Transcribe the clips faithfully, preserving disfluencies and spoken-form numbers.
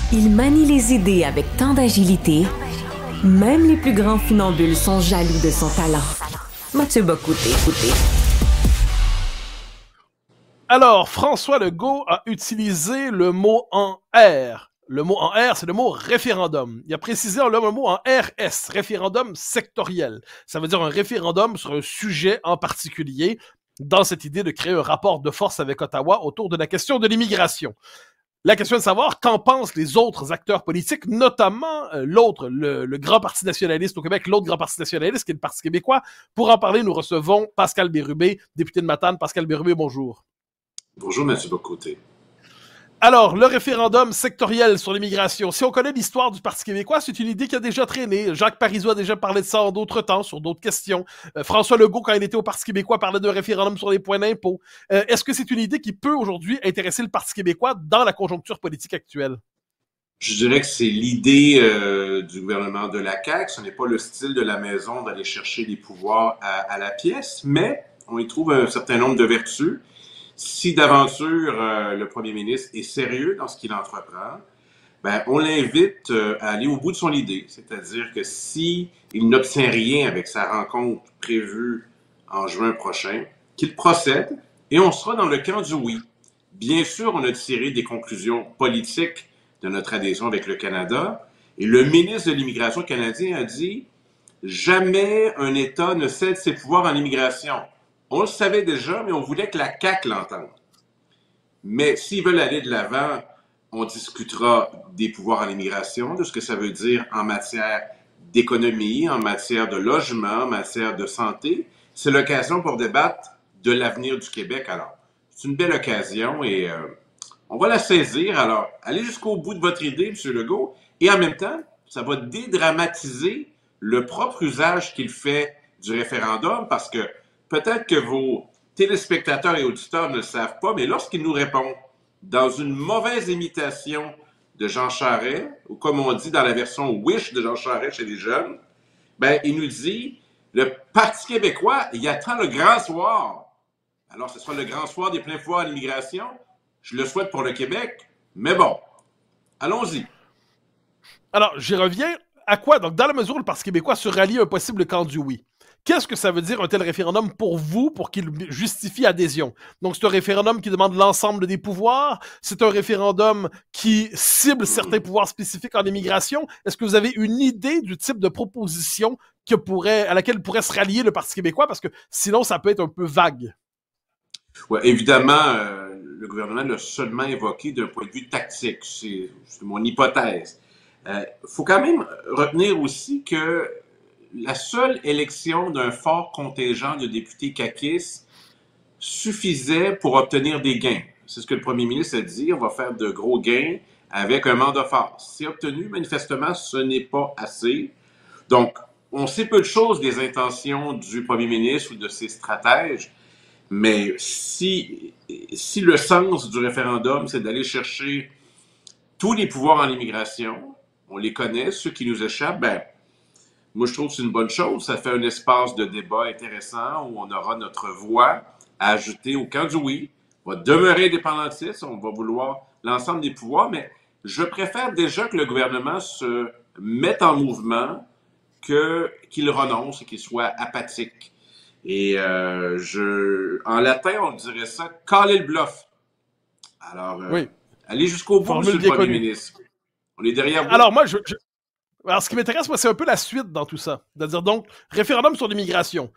Il manie les idées avec tant d'agilité, même les plus grands funambules sont jaloux de son talent. Mathieu Bock-Côté, écoutez. Alors, François Legault a utilisé le mot en R. Le mot en R, c'est le mot référendum. Il a précisé le mot en R S, référendum sectoriel. Ça veut dire un référendum sur un sujet en particulier, dans cette idée de créer un rapport de force avec Ottawa autour de la question de l'immigration. La question est de savoir qu'en pensent les autres acteurs politiques, notamment euh, l'autre, le, le grand parti nationaliste au Québec, l'autre grand parti nationaliste qui est le Parti québécois. Pour en parler, nous recevons Pascal Bérubé, député de Matane. Pascal Bérubé, bonjour. Bonjour, Mathieu Bock-Côté. Alors, le référendum sectoriel sur l'immigration, si on connaît l'histoire du Parti québécois, c'est une idée qui a déjà traîné. Jacques Parizeau a déjà parlé de ça en d'autres temps, sur d'autres questions. Euh, François Legault, quand il était au Parti québécois, parlait d'un référendum sur les points d'impôt. Euh, est-ce que c'est une idée qui peut aujourd'hui intéresser le Parti québécois dans la conjoncture politique actuelle? Je dirais que c'est l'idée euh, du gouvernement de la C A Q. Ce n'est pas le style de la maison d'aller chercher des pouvoirs à, à la pièce, mais on y trouve un certain nombre de vertus. Si d'aventure euh, le premier ministre est sérieux dans ce qu'il entreprend, ben, on l'invite euh, à aller au bout de son idée. C'est-à-dire que si il n'obtient rien avec sa rencontre prévue en juin prochain, qu'il procède et on sera dans le camp du oui. Bien sûr, on a tiré des conclusions politiques de notre adhésion avec le Canada et le ministre de l'Immigration canadien a dit « Jamais un État ne cède ses pouvoirs en immigration ». On le savait déjà, mais on voulait que la C A Q l'entende. Mais s'ils veulent aller de l'avant, on discutera des pouvoirs en immigration, de ce que ça veut dire en matière d'économie, en matière de logement, en matière de santé. C'est l'occasion pour débattre de l'avenir du Québec. Alors, c'est une belle occasion et euh, on va la saisir. Alors, allez jusqu'au bout de votre idée, M. Legault, et en même temps, ça va dédramatiser le propre usage qu'il fait du référendum parce que peut-être que vos téléspectateurs et auditeurs ne le savent pas, mais lorsqu'il nous répond dans une mauvaise imitation de Jean Charest, ou comme on dit dans la version Wish de Jean Charest chez les jeunes, ben, il nous dit « Le Parti québécois, il attend le grand soir. » Alors, ce sera le grand soir des pleins pouvoirs à l'immigration. Je le souhaite pour le Québec, mais bon, allons-y. Alors, j'y reviens. À quoi? Donc, dans la mesure où le Parti québécois se rallie à un possible camp du oui, qu'est-ce que ça veut dire un tel référendum pour vous, pour qu'il justifie adhésion? Donc, c'est un référendum qui demande l'ensemble des pouvoirs. C'est un référendum qui cible certains pouvoirs spécifiques en immigration. Est-ce que vous avez une idée du type de proposition que pourrait, à laquelle pourrait se rallier le Parti québécois? Parce que sinon, ça peut être un peu vague. Oui, évidemment, euh, le gouvernement l'a seulement évoqué d'un point de vue tactique. C'est, c'est mon hypothèse. Il euh, faut quand même retenir aussi que la seule élection d'un fort contingent de députés caquistes suffisait pour obtenir des gains. C'est ce que le premier ministre a dit, on va faire de gros gains avec un mandat fort. C'est obtenu, manifestement, ce n'est pas assez. Donc, on sait peu de choses des intentions du premier ministre ou de ses stratèges, mais si, si le sens du référendum, c'est d'aller chercher tous les pouvoirs en immigration, on les connaît, ceux qui nous échappent, ben, moi, je trouve que c'est une bonne chose. Ça fait un espace de débat intéressant où on aura notre voix à ajouter au camp du oui. On va demeurer indépendantiste, on va vouloir l'ensemble des pouvoirs, mais je préfère déjà que le gouvernement se mette en mouvement que qu'il renonce et qu'il soit apathique. Et euh, je, en latin, on dirait ça, caler le bluff. Alors, euh, Oui. allez jusqu'au bout, Formule monsieur le Premier connue. ministre. On est derrière vous. Alors, moi, je... je... Alors, ce qui m'intéresse, moi, c'est un peu la suite dans tout ça. C'est-à-dire, donc, référendum sur l'immigration.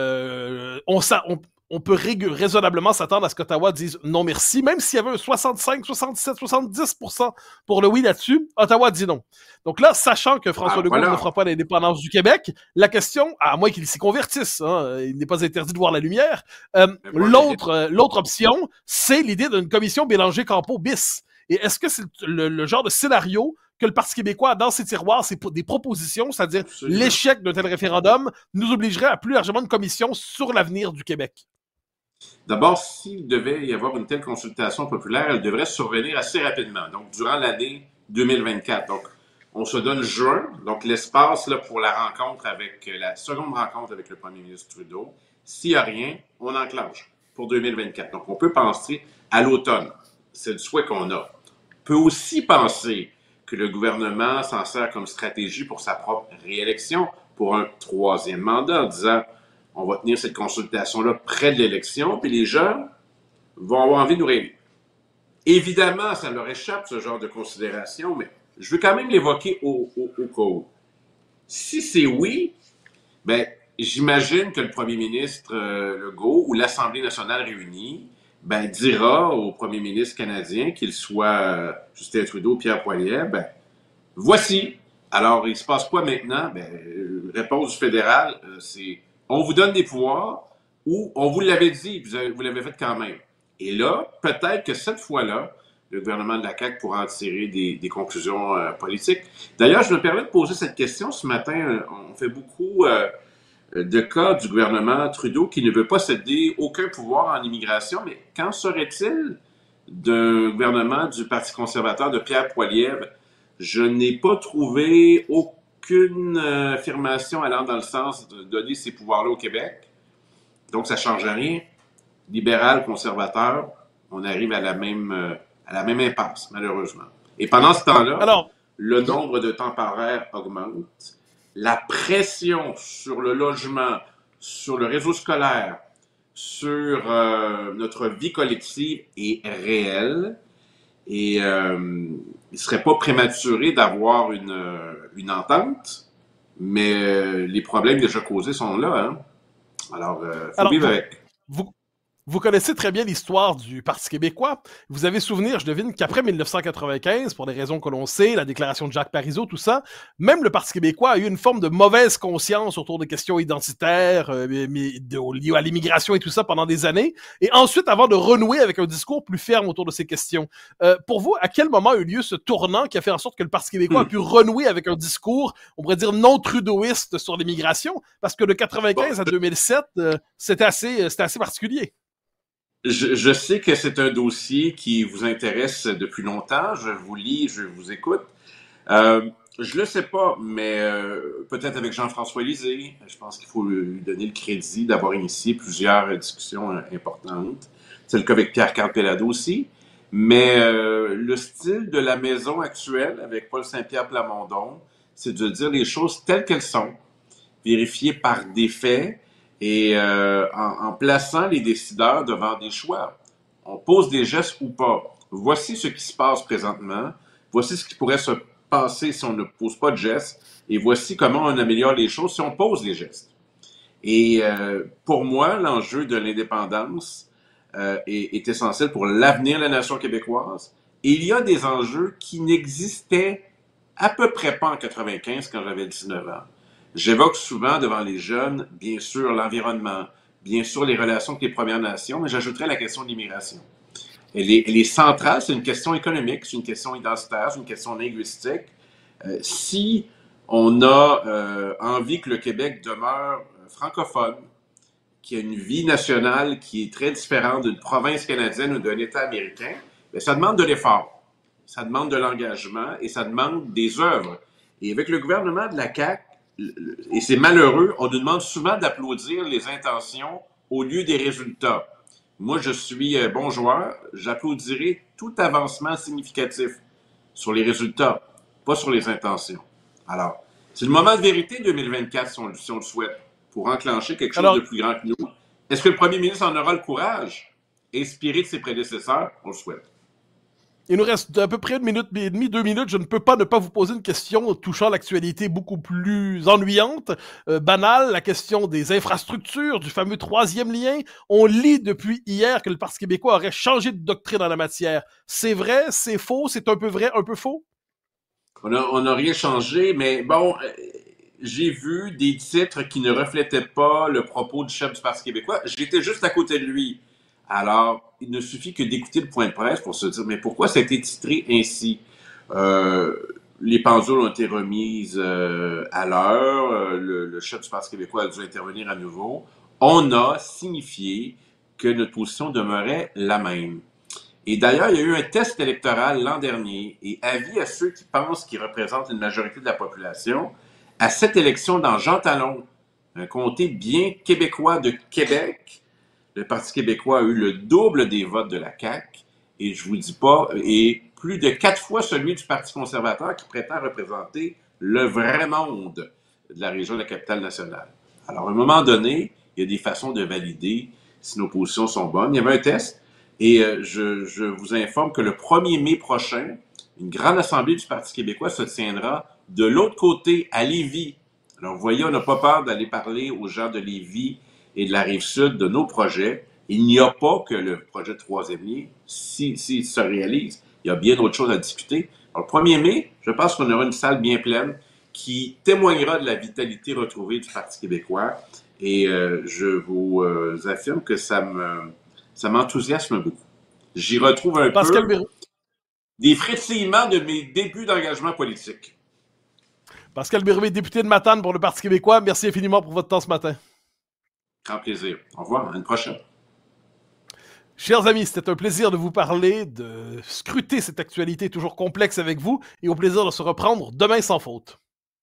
Euh, on, on, on peut raisonnablement s'attendre à ce qu'Ottawa dise non merci, même s'il y avait un soixante-cinq, soixante-dix-sept, soixante-dix pour cent pour le oui là-dessus, Ottawa dit non. Donc là, sachant que François ah, Legault voilà. ne fera pas l'indépendance du Québec, la question, à moins qu'il s'y convertisse, hein, il n'est pas interdit de voir la lumière, euh, l'autre, euh, l'autre option, c'est l'idée d'une commission Bélanger-Campeau bis. Et est-ce que c'est le, le genre de scénario que le Parti québécois a dans ses tiroirs, c'est des propositions, c'est-à-dire Absolument. L'échec d'un tel référendum nous obligerait à plus largement une commission sur l'avenir du Québec? D'abord, s'il devait y avoir une telle consultation populaire, elle devrait survenir assez rapidement, donc durant l'année deux mille vingt-quatre. Donc, on se donne juin, donc l'espace là, pour la rencontre avec, la seconde rencontre avec le premier ministre Trudeau. S'il n'y a rien, on enclenche pour deux mille vingt-quatre. Donc, on peut penser à l'automne. C'est le souhait qu'on a. On peut aussi penser que le gouvernement s'en sert comme stratégie pour sa propre réélection, pour un troisième mandat, en disant on va tenir cette consultation-là près de l'élection, puis les gens vont avoir envie de nous réélire. Évidemment, ça leur échappe, ce genre de considération, mais je veux quand même l'évoquer au, au, au cas où. Si c'est oui, ben, j'imagine que le premier ministre euh, Legault ou l'Assemblée nationale réunie ben, dira au premier ministre canadien, qu'il soit euh, Justin Trudeau ou Pierre Poilievre, ben, voici. Alors, il se passe quoi maintenant? Ben, réponse du fédéral, euh, c'est on vous donne des pouvoirs ou on vous l'avait dit, vous, avez, vous l'avez fait quand même. Et là, peut-être que cette fois-là, le gouvernement de la C A Q pourra en tirer des, des conclusions euh, politiques. D'ailleurs, je me permets de poser cette question. Ce matin, on fait beaucoup euh, de cas du gouvernement Trudeau qui ne veut pas céder aucun pouvoir en immigration, mais qu'en serait-il d'un gouvernement du Parti conservateur de Pierre Poilievre? Je n'ai pas trouvé aucune affirmation allant dans le sens de donner ces pouvoirs-là au Québec. Donc, ça ne change rien. Libéral, conservateur, on arrive à la même, à la même impasse, malheureusement. Et pendant ce temps-là, Alors, le nombre de temporaires augmente. La pression sur le logement, sur le réseau scolaire, sur euh, notre vie collective est réelle. Et euh, il ne serait pas prématuré d'avoir une, une entente, mais euh, les problèmes déjà causés sont là. Hein? Alors, il euh, faut Alors, vivre vous, avec. Vous, vous connaissez très bien l'histoire du Parti québécois. Vous avez souvenir, je devine, qu'après mille neuf cent quatre-vingt-quinze, pour des raisons que l'on sait, la déclaration de Jacques Parizeau, tout ça, même le Parti québécois a eu une forme de mauvaise conscience autour des questions identitaires, euh, mais, de, liées à l'immigration et tout ça pendant des années. Et ensuite, avant de renouer avec un discours plus ferme autour de ces questions. Euh, pour vous, à quel moment a eu lieu ce tournant qui a fait en sorte que le Parti québécois mmh. a pu renouer avec un discours, on pourrait dire, non trudeauiste sur l'immigration? Parce que de quatre-vingt-quinze bon. à deux mille sept, euh, c'était assez, c'était assez particulier. Je, je sais que c'est un dossier qui vous intéresse depuis longtemps. Je vous lis, je vous écoute. Euh, je le sais pas, mais euh, peut-être avec Jean-François Lisée. Je pense qu'il faut lui donner le crédit d'avoir initié plusieurs discussions importantes. C'est le cas avec Pierre-Carl Péladeau aussi. Mais euh, le style de la maison actuelle, avec Paul Saint-Pierre Plamondon, c'est de dire les choses telles qu'elles sont, vérifiées par des faits, et euh, en, en plaçant les décideurs devant des choix. On pose des gestes ou pas. Voici ce qui se passe présentement. Voici ce qui pourrait se passer si on ne pose pas de gestes. Et voici comment on améliore les choses si on pose des gestes. Et euh, pour moi, l'enjeu de l'indépendance euh, est, est essentiel pour l'avenir de la nation québécoise. Et il y a des enjeux qui n'existaient à peu près pas en quatre-vingt-quinze quand j'avais dix-neuf ans. J'évoque souvent devant les jeunes, bien sûr, l'environnement, bien sûr, les relations avec les Premières Nations, mais j'ajouterais la question de l'immigration. Elle est, elle est centrale, c'est une question économique, c'est une question identitaire, c'est une question linguistique. Euh, si on a euh, envie que le Québec demeure francophone, qu'il y a une vie nationale qui est très différente d'une province canadienne ou d'un État américain, bien, ça demande de l'effort, ça demande de l'engagement et ça demande des œuvres. Et avec le gouvernement de la C A Q, et c'est malheureux, on nous demande souvent d'applaudir les intentions au lieu des résultats. Moi, je suis bon joueur, j'applaudirai tout avancement significatif sur les résultats, pas sur les intentions. Alors, c'est le moment de vérité deux mille vingt-quatre, si on, si on le souhaite, pour enclencher quelque chose Alors, de plus grand que nous. Est-ce que le premier ministre en aura le courage, inspiré de ses prédécesseurs? On le souhaite. Il nous reste à peu près une minute et demie, deux minutes. Je ne peux pas ne pas vous poser une question touchant l'actualité beaucoup plus ennuyante, euh, banale, la question des infrastructures, du fameux troisième lien. On lit depuis hier que le Parti québécois aurait changé de doctrine en la matière. C'est vrai, c'est faux, c'est un peu vrai, un peu faux? On n'a on a rien changé, mais bon, euh, j'ai vu des titres qui ne reflétaient pas le propos du chef du Parti québécois. J'étais juste à côté de lui. Alors, il ne suffit que d'écouter le point de presse pour se dire, mais pourquoi ça a été titré ainsi? Euh, les pendules ont été remises euh, à l'heure, euh, le, le chef du Parti québécois a dû intervenir à nouveau. On a signifié que notre position demeurait la même. Et d'ailleurs, il y a eu un test électoral l'an dernier, et avis à ceux qui pensent qu'ils représentent une majorité de la population, à cette élection dans Jean Talon, un comté bien québécois de Québec, le Parti québécois a eu le double des votes de la C A Q, et je vous dis pas, et plus de quatre fois celui du Parti conservateur qui prétend représenter le vrai monde de la région de la capitale nationale. Alors, à un moment donné, il y a des façons de valider si nos positions sont bonnes. Il y avait un test et euh, je, je vous informe que le premier mai prochain, une grande assemblée du Parti québécois se tiendra de l'autre côté, à Lévis. Alors, vous voyez, on n'a pas peur d'aller parler aux gens de Lévis et de la Rive-Sud de nos projets. Il n'y a pas que le projet de troisième lien. S'il si, si se réalise, il y a bien d'autres choses à discuter. Alors, le premier mai, je pense qu'on aura une salle bien pleine qui témoignera de la vitalité retrouvée du Parti québécois. Et euh, je vous euh, affirme que ça me ça m'enthousiasme beaucoup. J'y retrouve un Pascal peu Bérubé. des frétillements de mes débuts d'engagement politique. Pascal Bérubé, député de Matane pour le Parti québécois, merci infiniment pour votre temps ce matin. Grand plaisir. Au revoir, à une prochaine. Chers amis, c'était un plaisir de vous parler, de scruter cette actualité toujours complexe avec vous, et au plaisir de se reprendre demain sans faute.